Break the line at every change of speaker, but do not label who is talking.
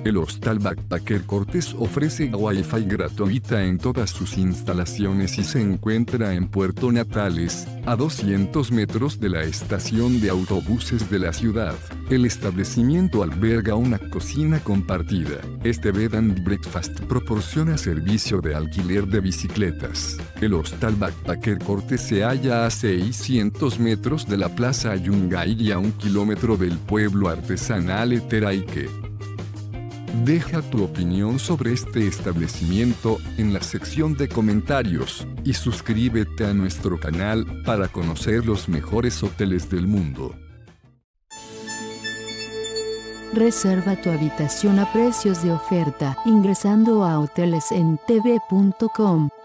El Hostal Backpacker Cortes ofrece Wi-Fi gratuita en todas sus instalaciones y se encuentra en Puerto Natales, a 200 metros de la estación de autobuses de la ciudad. El establecimiento alberga una cocina compartida. Este Bed and Breakfast proporciona servicio de alquiler de bicicletas. El Hostal Backpacker Cortes se halla a 600 metros de la Plaza Yungay y a 1 kilómetro del pueblo artesanal Eteraique. Deja tu opinión sobre este establecimiento en la sección de comentarios y suscríbete a nuestro canal para conocer los mejores hoteles del mundo.
Reserva tu habitación a precios de oferta ingresando a hotelesentv.com.